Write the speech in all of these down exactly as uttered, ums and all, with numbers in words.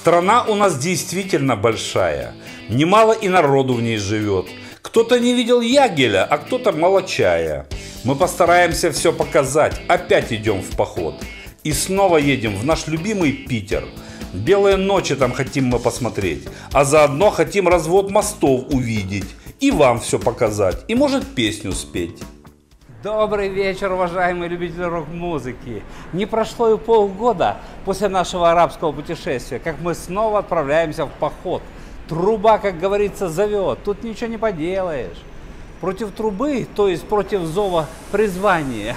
Страна у нас действительно большая, немало и народу в ней живет. Кто-то не видел ягеля, а кто-то молочая. Мы постараемся все показать, опять идем в поход. И снова едем в наш любимый Питер. Белые ночи там хотим мы посмотреть, а заодно хотим развод мостов увидеть. И вам все показать, и может песню спеть. Добрый вечер, уважаемые любители рок-музыки! Не прошло и полгода после нашего арабского путешествия, как мы снова отправляемся в поход. Труба, как говорится, зовет, тут ничего не поделаешь. Против трубы, то есть против зова призвания,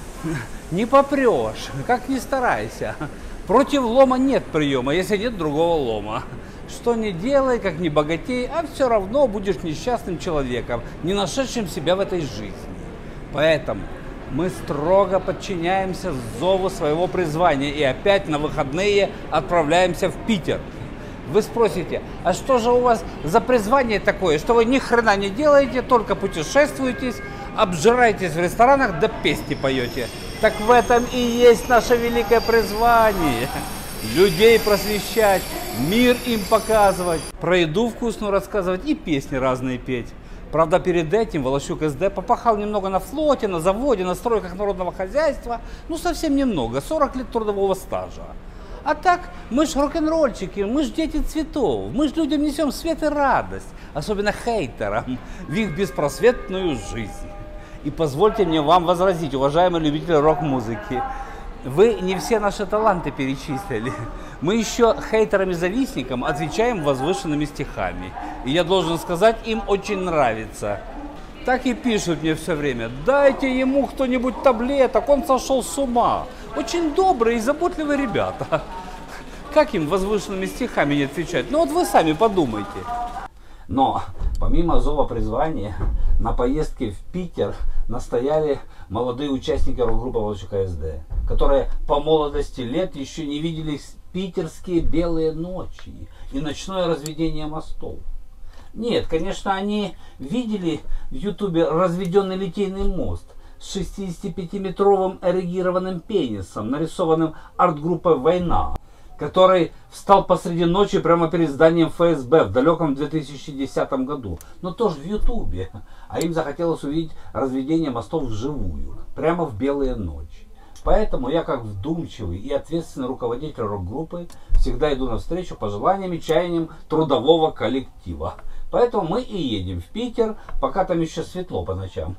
не попрешь, как ни старайся. Против лома нет приема, если нет другого лома. Что не делай, как не богатей, а все равно будешь несчастным человеком, не нашедшим себя в этой жизни. Поэтому мы строго подчиняемся зову своего призвания и опять на выходные отправляемся в Питер. Вы спросите, а что же у вас за призвание такое, что вы ни хрена не делаете, только путешествуете, обжираетесь в ресторанах да песни поете? Так в этом и есть наше великое призвание. Людей просвещать, мир им показывать, про еду вкусную рассказывать и песни разные петь. Правда, перед этим Волощук эс дэ попахал немного на флоте, на заводе, на стройках народного хозяйства. Ну, совсем немного, сорок лет трудового стажа. А так, мы ж рок-н-ролльчики, мы ж дети цветов, мы ж людям несем свет и радость, особенно хейтерам, в их беспросветную жизнь. И позвольте мне вам возразить, уважаемые любители рок-музыки, вы не все наши таланты перечислили. Мы еще хейтерам-завистникам отвечаем возвышенными стихами. И я должен сказать, им очень нравится. Так и пишут мне все время: дайте ему кто-нибудь таблеток, он сошел с ума. Очень добрые и заботливые ребята. Как им возвышенными стихами не отвечать? Ну вот вы сами подумайте. Но помимо зова призвания, на поездке в Питер настояли молодые участники рок-группы Волощука эс дэ, которые по молодости лет еще не видели питерские белые ночи и ночное разведение мостов. Нет, конечно, они видели в ютубе разведенный литейный мост с шестидесятипятиметровым эрегированным пенисом, нарисованным арт-группой «Война», который встал посреди ночи прямо перед зданием эф эс бэ в далеком две тысячи десятом году. Но тоже в ютубе. А им захотелось увидеть разведение мостов вживую, прямо в белые ночи. Поэтому я, как вдумчивый и ответственный руководитель рок-группы, всегда иду навстречу пожеланиям и чаяниям трудового коллектива. Поэтому мы и едем в Питер, пока там еще светло по ночам.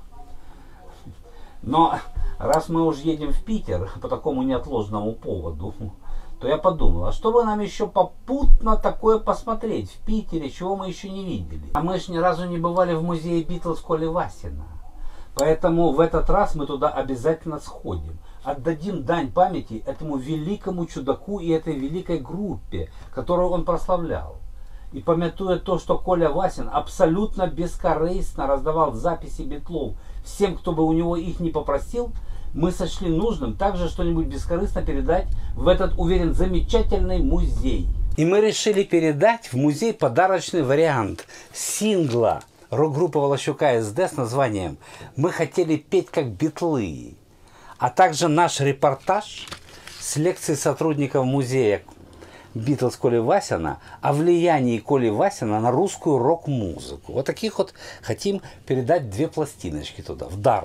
Но раз мы уж едем в Питер по такому неотложному поводу, то я подумал, а что бы нам еще попутно такое посмотреть в Питере, чего мы еще не видели? А мы же ни разу не бывали в музее Битлз Коли Васина. Поэтому в этот раз мы туда обязательно сходим. Отдадим дань памяти этому великому чудаку и этой великой группе, которую он прославлял. И памятуя то, что Коля Васин абсолютно бескорыстно раздавал записи Битлов всем, кто бы у него их не попросил, мы сочли нужным также что-нибудь бескорыстно передать в этот, уверен, замечательный музей. И мы решили передать в музей подарочный вариант сингла рок-группы Волощука эс дэ с названием «Мы хотели петь как битлы», а также наш репортаж с лекцией сотрудников музея Битлз Коли Васина о влиянии Коли Васина на русскую рок-музыку. Вот таких вот хотим передать две пластиночки туда, в дар.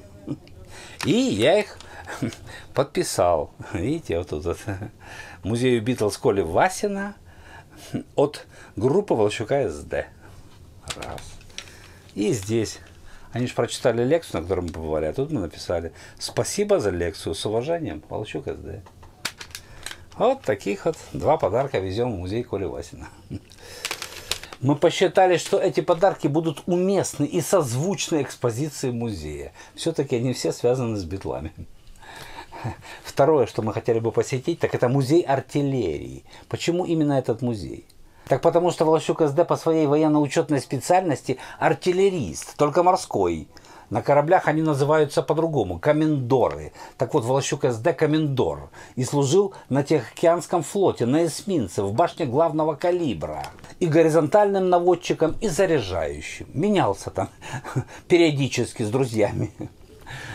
И я их подписал. Видите, вот тут вот, музею Битлз Коли Васина от группы Волощука эс дэ. Раз. И здесь. Они же прочитали лекцию, на которой мы побывали, а тут мы написали: спасибо за лекцию, с уважением, Волощук эс дэ. Вот таких вот два подарка везем в музей Коли Васина. Мы посчитали, что эти подарки будут уместны и созвучны экспозиции музея. Все-таки они все связаны с битлами. Второе, что мы хотели бы посетить, так это музей артиллерии. Почему именно этот музей? Так потому что Волощук эс дэ по своей военно-учетной специальности артиллерист, только морской. На кораблях они называются по-другому, комендоры. Так вот, Волощук эс дэ комендор. И служил на Тихоокеанском флоте, на эсминце, в башне главного калибра. И горизонтальным наводчиком, и заряжающим. Менялся там периодически с друзьями.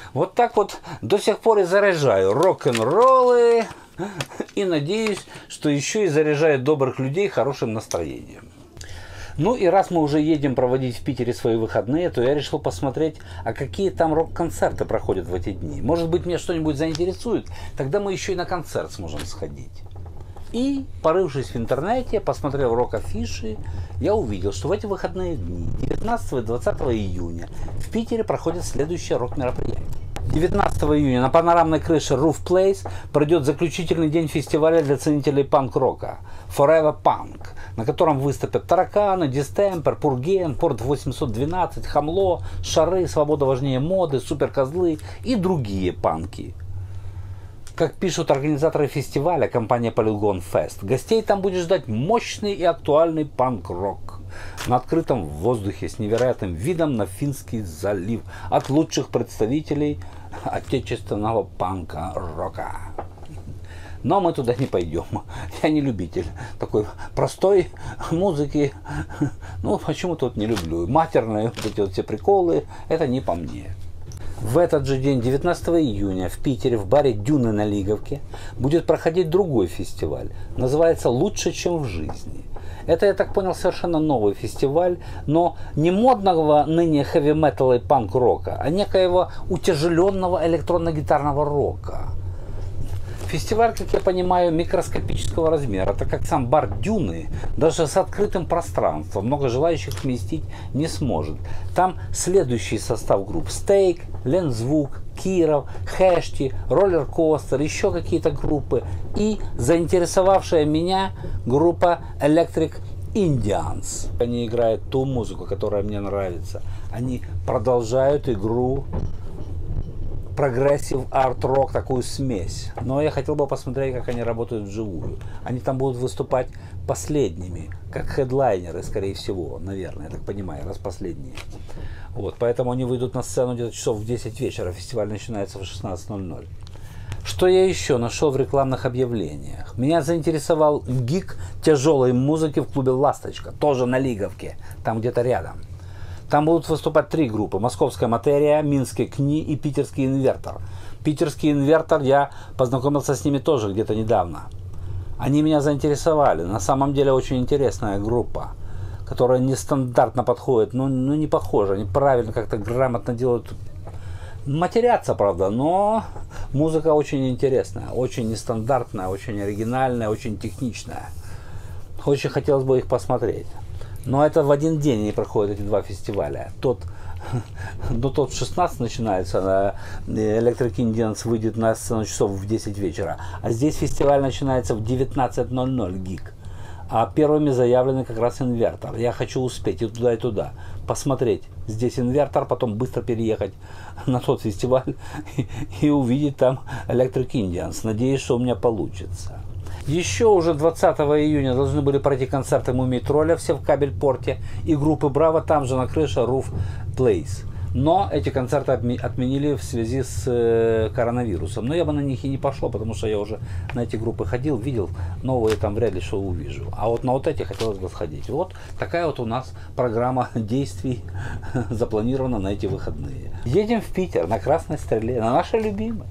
Вот так вот до сих пор и заряжаю рок-н-роллы. И надеюсь, что еще и заряжает добрых людей хорошим настроением. Ну и раз мы уже едем проводить в Питере свои выходные, то я решил посмотреть, а какие там рок-концерты проходят в эти дни. Может быть, меня что-нибудь заинтересует, тогда мы еще и на концерт сможем сходить. И, порывшись в интернете, посмотрев рок-афиши, я увидел, что в эти выходные дни, девятнадцатого и двадцатого июня, в Питере проходит следующее рок-мероприятие. девятнадцатого июня на панорамной крыше Roof Place пройдет заключительный день фестиваля для ценителей панк-рока Forever Punk, на котором выступят Тараканы, Дистемпер, Пурген, Порт восемьсот двенадцать, Хамло, Шары, Свобода важнее моды, Суперкозлы и другие панки. Как пишут организаторы фестиваля, компания Polygon Fest, гостей там будет ждать мощный и актуальный панк-рок на открытом воздухе с невероятным видом на Финский залив от лучших представителей отечественного панка-рока. Но мы туда не пойдем. Я не любитель такой простой музыки. Ну, почему-то вот не люблю. Матерные вот эти вот все приколы, это не по мне. В этот же день, девятнадцатого июня, в Питере, в баре «Дюны» на Лиговке, будет проходить другой фестиваль. Называется «Лучше, чем в жизни». Это, я так понял, совершенно новый фестиваль, но не модного ныне хэви-металла и панк-рока, а некоего утяжеленного электронно-гитарного рока. Фестиваль, как я понимаю, микроскопического размера, так как сам бар «Дюны» даже с открытым пространством много желающих вместить не сможет. Там следующий состав групп: Стейк, Лензвук, Киров, Хэшти, Роллер Костер, еще какие-то группы и заинтересовавшая меня группа Electric Indians. Они играют ту музыку, которая мне нравится. Они продолжают игру прогрессив, арт-рок, такую смесь. Но я хотел бы посмотреть, как они работают вживую. Они там будут выступать последними, как хедлайнеры, скорее всего, наверное, я так понимаю, раз последние. Вот, поэтому они выйдут на сцену где-то часов в десять вечера, фестиваль начинается в шестнадцать ноль ноль. Что я еще нашел в рекламных объявлениях? Меня заинтересовал гиг тяжелой музыки в клубе «Ласточка», тоже на Лиговке, там где-то рядом. Там будут выступать три группы: Московская материя, Минский КНИ и Питерский инвертор. Питерский инвертор, я познакомился с ними тоже где-то недавно. Они меня заинтересовали. На самом деле очень интересная группа, которая нестандартно подходит, ну, ну не похожа, они правильно как-то грамотно делают. Матерятся, правда, но музыка очень интересная, очень нестандартная, очень оригинальная, очень техничная. Очень хотелось бы их посмотреть. Но это в один день они проходят, эти два фестиваля. Тот, ну, тот в шестнадцать начинается, Electric Indians выйдет на сцену часов в десять вечера. А здесь фестиваль начинается в девятнадцать ноль ноль гиг. А первыми заявлены как раз инвертор. Я хочу успеть и туда, и туда. Посмотреть здесь инвертор, потом быстро переехать на тот фестиваль и, и увидеть там Electric Indians. Надеюсь, что у меня получится. Еще уже двадцатого июня должны были пройти концерты Мумий Тролля, все в Кабельпорте, и группы Браво там же на крыше Roof Place. Но эти концерты отменили в связи с э, коронавирусом. Но я бы на них и не пошел, потому что я уже на эти группы ходил, видел, новые там вряд ли что увижу. А вот на вот эти хотелось бы сходить. Вот такая вот у нас программа действий запланирована на эти выходные. Едем в Питер на Красной Стреле, на нашей любимой.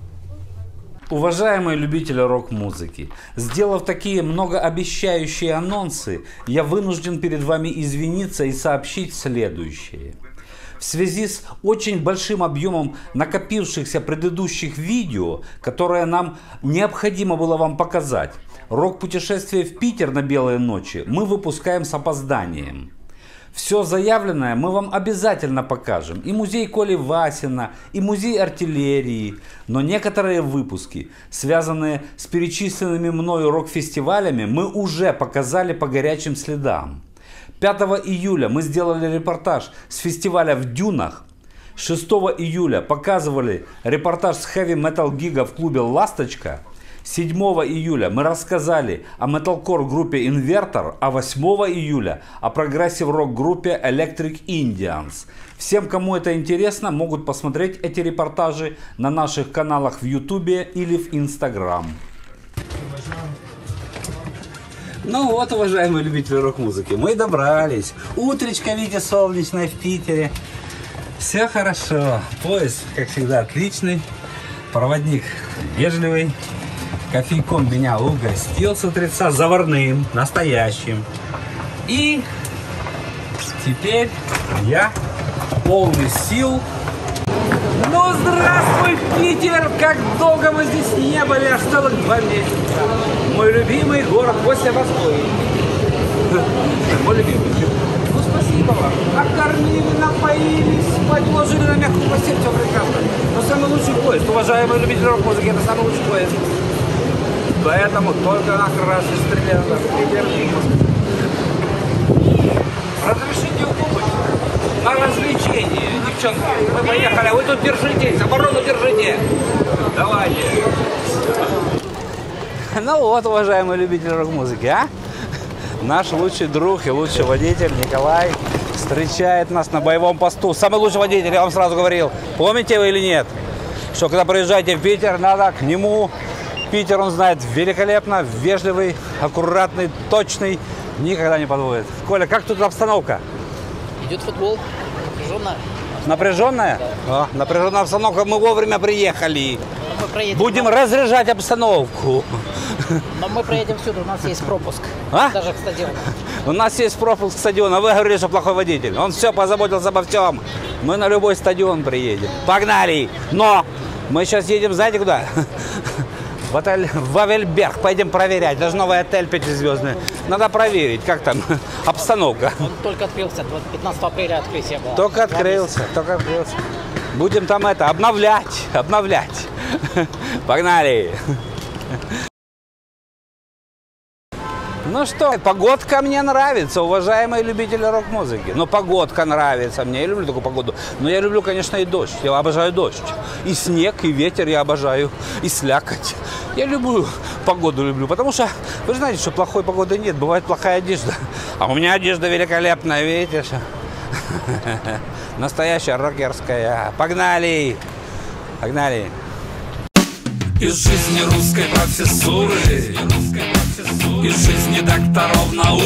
Уважаемые любители рок-музыки, сделав такие многообещающие анонсы, я вынужден перед вами извиниться и сообщить следующее. В связи с очень большим объемом накопившихся предыдущих видео, которые нам необходимо было вам показать, рок-путешествие в Питер на Белые ночи мы выпускаем с опозданием. Все заявленное мы вам обязательно покажем. И музей Коли Васина, и музей артиллерии. Но некоторые выпуски, связанные с перечисленными мною рок-фестивалями, мы уже показали по горячим следам. пятого июля мы сделали репортаж с фестиваля в Дюнах. шестого июля показывали репортаж с хэви-метал гига в клубе «Ласточка». седьмого июля мы рассказали о металкор группе Инвертор, а восьмого июля о прогрессив-рок группе Electric Indians. Всем, кому это интересно, могут посмотреть эти репортажи на наших каналах в Ютубе или в Инстаграм. Ну вот, уважаемые любители рок-музыки, мы добрались. Утречко, видите, солнечное в Питере. Все хорошо. Поезд, как всегда, отличный. Проводник вежливый. Кофейком меня угостил с утреца заварным, настоящим. И теперь я полный сил. Ну, здравствуй, Питер! Как долго мы здесь не были, аж целых два месяца. Мой любимый город после Москвы. Мой любимый. Ну, спасибо вам. Накормили, напоили, спать уложили на мягкую постель, все прекрасно. Но самый лучший поезд, уважаемые любители рок-музыки, это самый лучший поезд. Поэтому только на красный стрелял. Разрешите укупать на развлечение, девчонки. Мы поехали, вы тут держитесь, оборону держите. Давайте. Ну вот, уважаемые любители рок-музыки, а? Наш лучший друг и лучший водитель Николай встречает нас на боевом посту. Самый лучший водитель, я вам сразу говорил. Помните вы или нет? Что когда приезжаете в Питер, надо к нему. Питер он знает великолепно, вежливый, аккуратный, точный, никогда не подводит. Коля, как тут обстановка? Идет футбол, напряженная. Напряженная? Да. О, напряженная обстановка, мы вовремя приехали. Мы проедем, Будем но... разряжать обстановку. Но мы проедем всюду, у нас есть пропуск. А? Даже к стадиону. У нас есть пропуск к стадиону, вы говорили, что плохой водитель. Он все позаботился обо всем. Мы на любой стадион приедем. Погнали! Но мы сейчас едем, знаете куда? В отель Вавельберг. Пойдем проверять. Даже новый отель пятизвездный. Надо проверить, как там обстановка. Он только открылся, пятнадцатого апреля открытие было. Только открылся, только открылся. Будем там это, обновлять, обновлять. Погнали. Ну что, погодка мне нравится, уважаемые любители рок-музыки. Но погодка нравится мне, я люблю такую погоду. Но я люблю, конечно, и дождь, я обожаю дождь. И снег, и ветер я обожаю, и слякоть. Я люблю погоду, люблю, потому что вы же знаете, что плохой погоды нет, бывает плохая одежда. А у меня одежда великолепная, видите? Настоящая рокерская. Погнали! Погнали! Из жизни русской профессуры, из жизни докторов наук,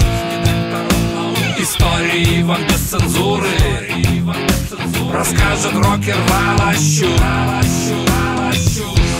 истории вам без цензуры расскажет рокер Волощук.